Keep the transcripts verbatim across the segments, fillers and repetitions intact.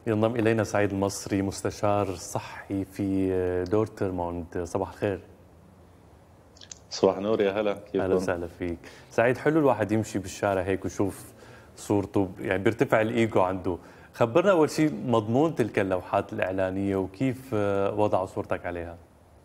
ينضم إلينا سعيد المصري، مستشار صحي في دورتموند. صباح الخير. صباح النور، يا هلا، أهلا كيفكم؟ وسهلا فيك. سعيد، حلو الواحد يمشي بالشارع هيك ويشوف صورته، يعني بيرتفع الإيجو عنده. خبرنا أول شيء مضمون تلك اللوحات الإعلانية وكيف وضعوا صورتك عليها.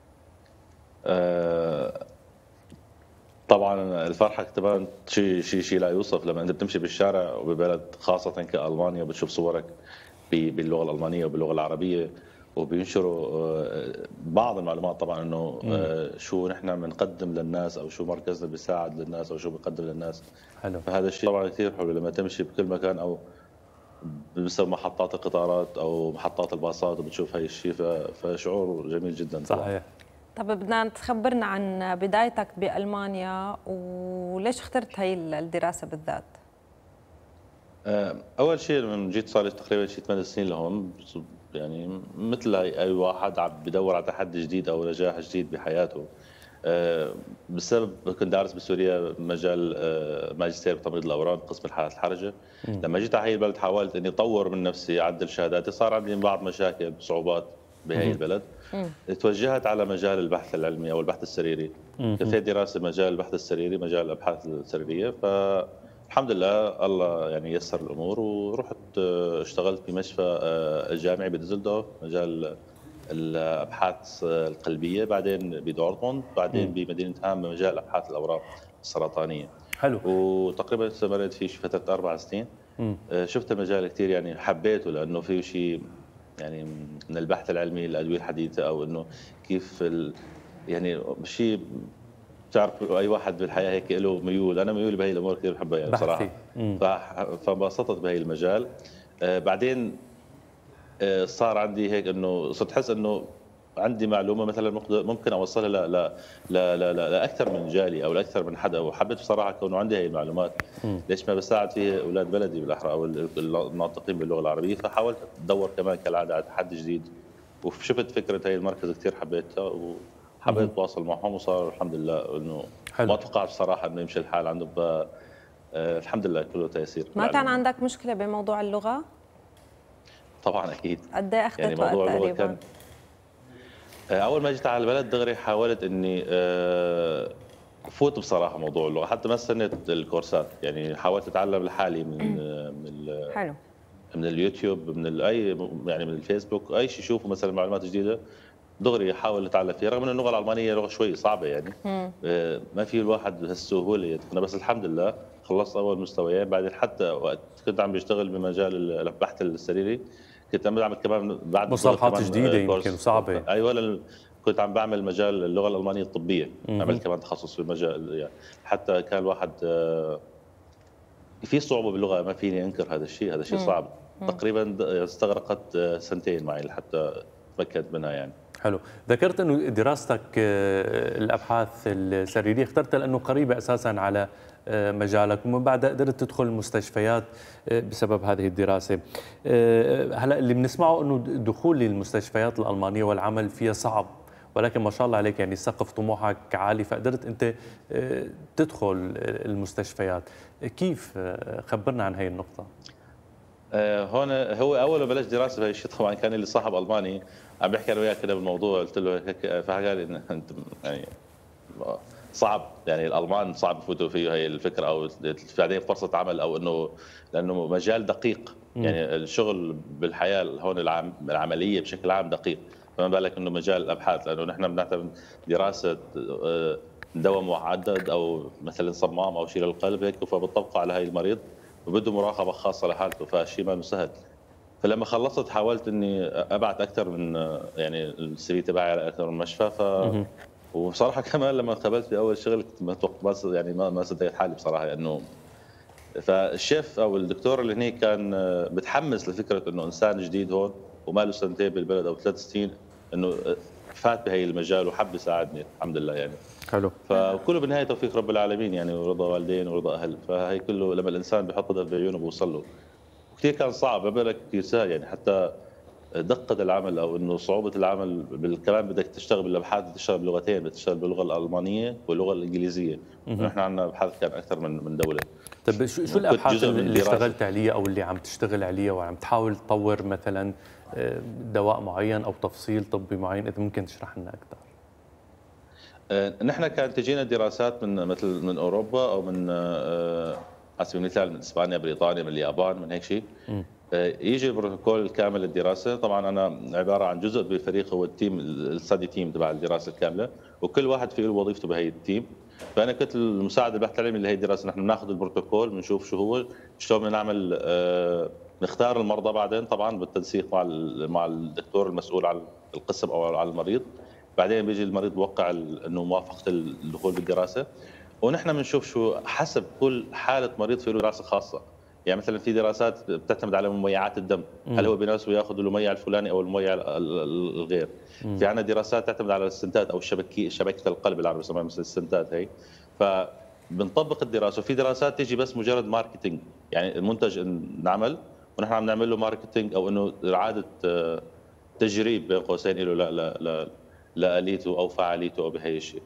آه طبعا الفرحه كمان شيء شيء شيء لا يوصف لما انت بتمشي بالشارع وببلد خاصه كالمانيا وبتشوف صورك باللغه الالمانيه وباللغه العربيه، وبينشروا آه، بعض المعلومات طبعا انه آه، شو نحن بنقدم للناس او شو مركزنا بيساعد للناس او شو بيقدم للناس. حلو. فهذا الشيء طبعا كثير حلو لما تمشي بكل مكان او بسبب محطات القطارات او محطات الباصات وبتشوف هاي الشيء، فشعور جميل جدا طبعا. صحيح. طب بدنا تخبرنا عن بدايتك بألمانيا وليش اخترت هاي الدراسة بالذات؟ اول شيء من جيت صار لي تقريبا شيء ثمان سنين لهون، يعني مثل اي واحد عم بدور على تحدي جديد او نجاح جديد بحياته. بسبب كنت دارس بسوريا مجال ماجستير بتمريض الاورام قسم الحالات الحرجه. مم. لما جيت على هي البلد حاولت اني اطور من نفسي، اعدل شهاداتي، صار عندي بعض مشاكل صعوبات بهي البلد. مم. توجهت على مجال البحث العلمي او البحث السريري. كفيت دراسه مجال البحث السريري، مجال الابحاث السريريه. فالحمد لله الله يعني يسر الامور، ورحت اشتغلت بمشفى الجامعي بدزلدورف مجال الابحاث القلبيه، بعدين بدورتموند، بعدين بمدينه هام مجال ابحاث الاورام السرطانيه. حلو. وتقريبا استمريت فيه فتره اربع سنين. مم. شفت المجال كثير يعني حبيته، لانه فيه شيء يعني من البحث العلمي للادويه الحديثه، او انه كيف ال يعني شيء بتعرف اي واحد بالحياه هيك له ميول، انا ميولي بهي الامور كثير بحبها يعني بصراحه. فانبسطت بهي المجال. آه بعدين آه صار عندي هيك انه صرت احس انه عندي معلومه مثلا ممكن اوصلها ل ل ل ل لاكثر من جالي او لاكثر من حدا، وحبيت بصراحه كونه عندي هي المعلومات ليش ما بساعد فيها اولاد بلدي بالاحرى او الناطقين باللغه العربيه. فحاولت ادور كمان كالعاده على تحدي جديد، وشفت فكره هي المركز كثير حبيتها وحبيت اتواصل معهم، وصار الحمد لله انه ما توقعت بصراحه انه يمشي الحال عنده. ف الحمد لله كله تيسير. ما كان عندك مشكله بموضوع اللغه؟ طبعا اكيد. قد ايه اخذت يعني وقت موضوع اللغه تقريبا؟ كان اول ما جيت على البلد دغري حاولت اني فوت بصراحه موضوع اللغه، حتى ما استنيت الكورسات، يعني حاولت اتعلم لحالي من من حلو. من اليوتيوب، من اي يعني من الفيسبوك، اي شيء اشوفه مثلا معلومات جديده دغري احاول اتعلم فيها، رغم ان اللغه الالمانيه لغه شوي صعبه يعني. مم. ما في الواحد بهالسهوله يتقنها، بس الحمد لله خلصت اول مستويين. بعدين حتى وقت كنت عم بشتغل بمجال البحث السريري كنت عم بعمل كمان بعد مصطلحات جديده يمكن صعبه. ايوه، كنت عم بعمل مجال اللغه الالمانيه الطبيه. مم. عملت كمان تخصص في المجال، يعني حتى كان الواحد في صعوبه باللغه، ما فيني انكر هذا الشيء، هذا الشيء صعب. مم. تقريبا استغرقت سنتين معي لحتى تمكنت منها يعني. حلو. ذكرت انه دراستك الابحاث السريريه اخترتها لانه قريبه اساسا على مجالك، ومن بعدها قدرت تدخل المستشفيات بسبب هذه الدراسه. هلا اللي بنسمعه انه دخول للمستشفيات الالمانيه والعمل فيها صعب، ولكن ما شاء الله عليك يعني سقف طموحك عالي، فقدرت انت تدخل المستشفيات. كيف؟ خبرنا عن هي النقطه. هون هو اول ما بلش دراسه بهي الشيء طبعا كان لي صاحب الماني عم بيحكي انا وياه كده بالموضوع، قلت له هيك، فحكى لي انه انت يعني صعب، يعني الالمان صعب يفوتوا فيه هي الفكره، او بعدين فرصه عمل، او انه لانه مجال دقيق، يعني الشغل بالحياه هون العم العمليه بشكل عام دقيق، فما بالك انه مجال الابحاث، لانه نحن بنعتمد دراسه دواء معدد او مثلا صمام او شيء للقلب هيك، فبتطبقه على هاي المريض وبده مراقبه خاصه لحالته، فشيء ما سهل. فلما خلصت حاولت اني ابعت اكثر من يعني السي في تبعي على اكثر من مشفى. ف وبصراحه كمان لما قبلت باول شغل ما يعني ما ما صدقت حالي بصراحه، لانه فالشيف او الدكتور اللي هنيك كان متحمس لفكره انه انسان جديد هون وما له سنتين بالبلد او ثلاث سنين، انه فات بهي المجال وحب يساعدني الحمد لله يعني. حلو. فكله بالنهايه توفيق رب العالمين يعني، ورضا والدين ورضا اهل، فهي كله لما الانسان بيحط هدف بعيونه بوصل له. كثير كان صعب، ما بالك كثير سهل يعني، حتى دقه العمل او انه صعوبه العمل كمان بدك تشتغل بالابحاث، تشتغل بلغتين، بدك تشتغل باللغه الالمانيه واللغه الانجليزيه، ونحن عندنا ابحاث كان اكثر من من دوله. طيب شو شو الابحاث اللي اشتغلت عليها او اللي عم تشتغل عليها وعم تحاول تطور مثلا دواء معين او تفصيل طبي معين، اذا ممكن تشرح لنا اكثر؟ نحن كانت تجينا دراسات من مثل من اوروبا او من على سبيل المثال من اسبانيا، بريطانيا، من اليابان، من هيك شيء. يجي البروتوكول الكامل للدراسه، طبعا انا عباره عن جزء بالفريق هو التيم الستدي تيم تبع الدراسه الكامله، وكل واحد فيه له وظيفته بهي التيم. فانا كنت المساعد البحث العلمي لهي الدراسه. نحن بناخذ البروتوكول بنشوف شو هو، شلون بدنا نعمل، نختار المرضى بعدين طبعا بالتنسيق مع مع الدكتور المسؤول عن القسم او على المريض. بعدين بيجي المريض بوقع انه موافقه الدخول بالدراسه، ونحن بنشوف شو حسب كل حاله مريض في له دراسه خاصه. يعني مثلا في دراسات بتعتمد على مميعات الدم، هل هو بيناسبه ياخذ المميع الفلاني او المميع الغير. في عندنا دراسات تعتمد على الستنتات او الشبكيه، شبكه القلب العربي بسموها مثل الستنتات هي. فبنطبق الدراسه. وفي دراسات تيجي بس مجرد ماركتينج، يعني المنتج انعمل ونحن عم نعمل له ماركتينج او انه اعاده تجريب بين قوسين له لا لا لا لآليته او فعاليته او بهي الشيء.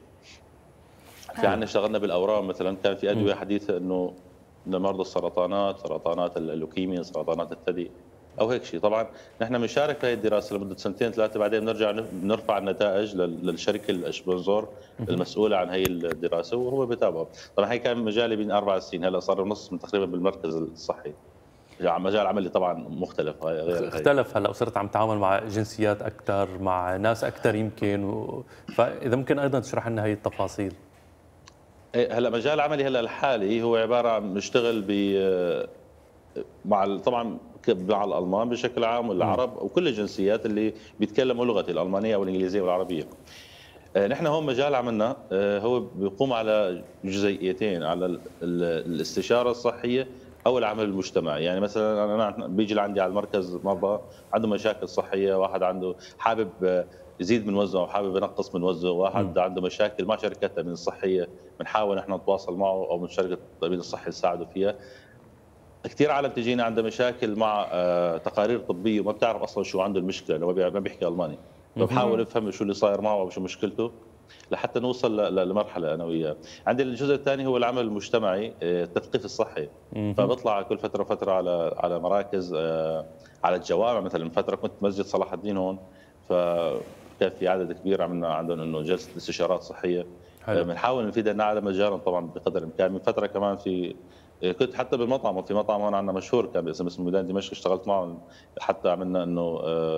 في عندنا اشتغلنا بالاورام مثلا، كان في ادويه حديثه انه لمرضى السرطانات، سرطانات اللوكيميا، سرطانات الثدي او هيك شيء. طبعا نحن بنشارك في هذه الدراسه لمده سنتين ثلاثه، بعدين بنرجع نرفع النتائج للشركه السبونسور المسؤوله عن هي الدراسه وهو بيتابعه. طبعا هي كان مجالي بين اربع سنين، هلا صار ونص من تقريبا بالمركز الصحي. مجال عملي طبعا مختلف غير اختلف. هلا صرت عم تتعامل مع جنسيات اكثر، مع ناس اكثر يمكن و... فاذا ممكن ايضا تشرح لنا هي التفاصيل. هلا مجال عملي هلا الحالي هو عباره عن بنشتغل ب مع طبعا مع الالمان بشكل عام والعرب وكل الجنسيات اللي بيتكلموا لغتي الالمانيه والانجليزيه والعربيه. نحن هون مجال عملنا هو بيقوم على جزئيتين، على الاستشاره الصحيه او العمل المجتمعي. يعني مثلا انا بيجي لعندي على المركز مرضى عنده مشاكل صحيه، واحد عنده حابب يزيد من وزنه وحابب ينقص من وزنه، واحد م. عنده مشاكل مع شركات التامين الصحيه، بنحاول نحن نتواصل معه او من شركه التامين الصحي نساعده فيها. كثير عالم تجينا عندها مشاكل مع تقارير طبيه وما بتعرف اصلا شو عنده المشكله، لو ما بيحكي الماني، فبحاول افهم شو اللي صاير معه وشو مشكلته لحتى نوصل لمرحله انا وياه. عندي الجزء الثاني هو العمل المجتمعي، التثقيف الصحي. فبطلع كل فتره فتره على على مراكز، على الجوامع. مثلا فتره كنت مسجد صلاح الدين هون، فكان في عدد كبير عملنا عندهم انه جلسه استشارات صحيه. بنحاول نفيد العالم مجانا طبعا بقدر الامكان. من فتره كمان في كنت حتى بالمطعم، وفي مطعم هون عندنا مشهور كان باسم اسمه ميدان دمشق، اشتغلت معهم حتى عملنا انه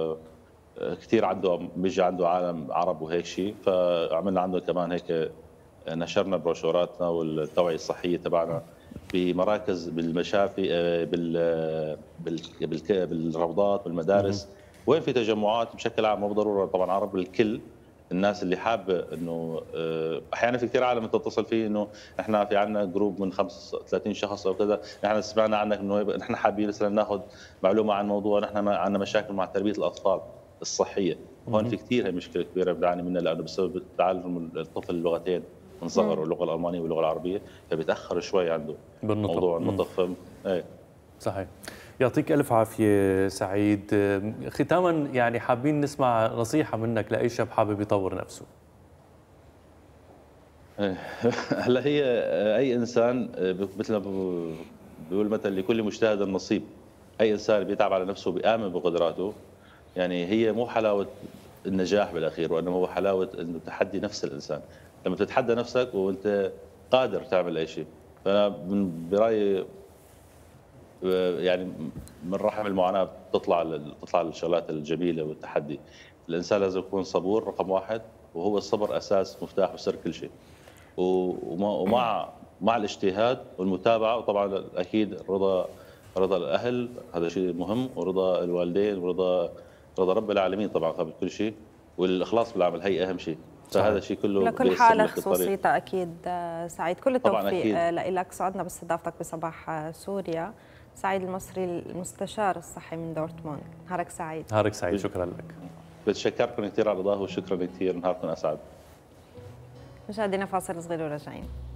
كثير عنده بيجي عنده عالم عرب وهيك شيء، فعملنا عنده كمان هيك نشرنا بروشوراتنا والتوعيه الصحيه تبعنا بمراكز بالمشافي، بال بال بالروضات والمدارس، وين في تجمعات بشكل عام، مو بالضروره طبعا عرب، الكل الناس اللي حابه انه احيانا في كثير عالم تتصل فيه انه احنا في عندنا جروب من خمسة وثلاثين شخص او كذا، نحن سمعنا عنك انه نحن حابين مثلا ناخذ معلومه عن موضوع، نحن عندنا مشاكل مع تربيه الاطفال الصحيه. هون في كثير هي مشكله كبيره بنعاني منها، لانه بسبب تعلم الطفل اللغتين من صغره، اللغه الالمانيه واللغه العربيه، فبيتاخر شوي عنده بالنطق. موضوع النطق. ايه صحيح. يعطيك الف عافيه سعيد. ختاما يعني حابين نسمع نصيحه منك لاي شاب حابب يطور نفسه. هلا هي اي انسان مثل ما بيقول مثل لكل مجتهد نصيب. اي انسان بيتعب على نفسه بيامن بقدراته، يعني هي مو حلاوه النجاح بالاخير، وانما هو حلاوه انه تحدي نفس الانسان. لما تتحدى نفسك وانت قادر تعمل اي شيء. فانا برايي يعني من رحم المعاناه بتطلع تطلع الشغلات الجميله والتحدي. الانسان لازم يكون صبور رقم واحد، وهو الصبر اساس مفتاح وسر كل شيء. ومع مع الاجتهاد والمتابعه، وطبعا اكيد رضا رضا الاهل هذا شيء مهم، ورضا الوالدين، ورضا رضا رب العالمين طبعا قبل كل شيء، والاخلاص بالعمل هي اهم شيء. فهذا الشيء كله لكل حالة خصوصيتها أكيد. سعيد، كل التوفيق لك. سعدنا باستضافتك بصباح سوريا. سعيد المصري المستشار الصحي من دورتموند. نهارك سعيد. نهارك سعيد، شكرا لك. بتشكركم كثير على الإضافة، وشكرا كثير، نهاركم أسعد. مشاهدينا فاصل صغير وراجعين.